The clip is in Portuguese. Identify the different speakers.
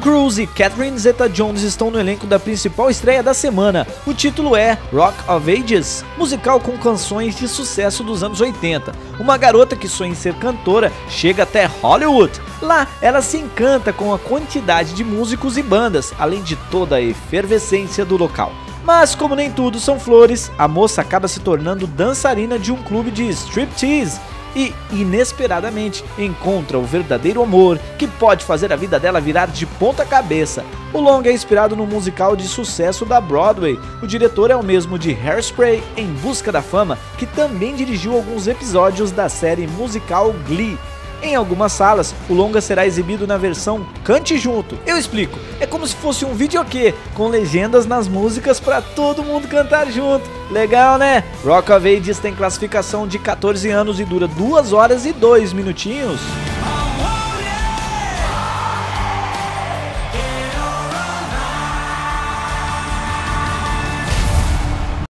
Speaker 1: Cruise e Catherine Zeta-Jones estão no elenco da principal estreia da semana. O título é Rock of Ages, musical com canções de sucesso dos anos 80. Uma garota que sonha em ser cantora chega até Hollywood. Lá, ela se encanta com a quantidade de músicos e bandas, além de toda a efervescência do local. Mas como nem tudo são flores, a moça acaba se tornando dançarina de um clube de striptease e, inesperadamente, encontra o verdadeiro amor que pode fazer a vida dela virar de ponta cabeça. O longa é inspirado no musical de sucesso da Broadway. O diretor é o mesmo de Hairspray, Em Busca da Fama, que também dirigiu alguns episódios da série musical Glee. Em algumas salas, o longa será exibido na versão Cante Junto. Eu explico, é como se fosse um videokê, com legendas nas músicas para todo mundo cantar junto. Legal, né? Rock of Ages tem classificação de 14 anos e dura 2 horas e 2 minutinhos.